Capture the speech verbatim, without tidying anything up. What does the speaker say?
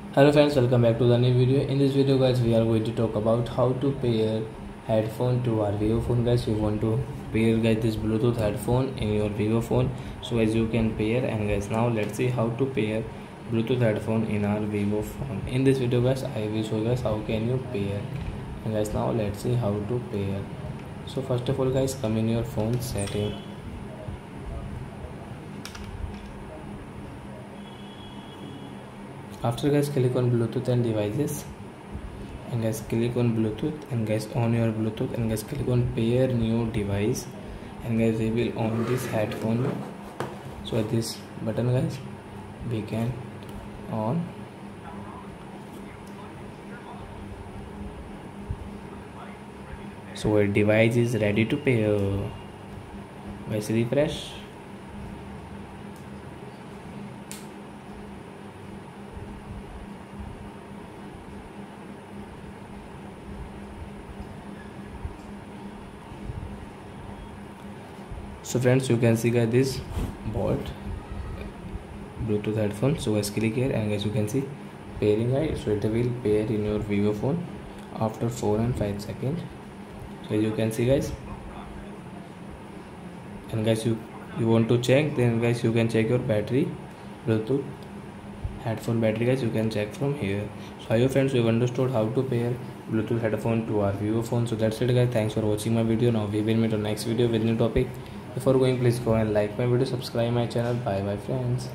Hello friends, welcome back to the new video. In this video guys, we are going to talk about how to pair headphone to our Vivo phone. Guys, you want to pair guys this Bluetooth headphone in your Vivo phone, so as you can pair. And guys, now let's see how to pair Bluetooth headphone in our Vivo phone. In this video guys, I will show you guys how can you pair. And guys, now let's see how to pair. So first of all guys, come in your phone setting. After guys, click on Bluetooth and devices, and guys click on Bluetooth, and guys on your Bluetooth, and guys click on pair new device, and guys we will on this headphone. So at this button guys we can on. So our device is ready to pair. Guys refresh. So friends, you can see guys this bought Bluetooth headphone. So guys click here, and guys you can see pairing guys. So it will pair in your Vivo phone after four and five seconds. So as you can see guys, and guys you you want to check, then guys you can check your battery, Bluetooth headphone battery guys, you can check from here. So I hope friends you have understood how to pair Bluetooth headphone to our Vivo phone. So that's it guys, thanks for watching my video. Now we will meet on next video with new topic. Before going, please go and like my video, subscribe my channel. Bye bye friends.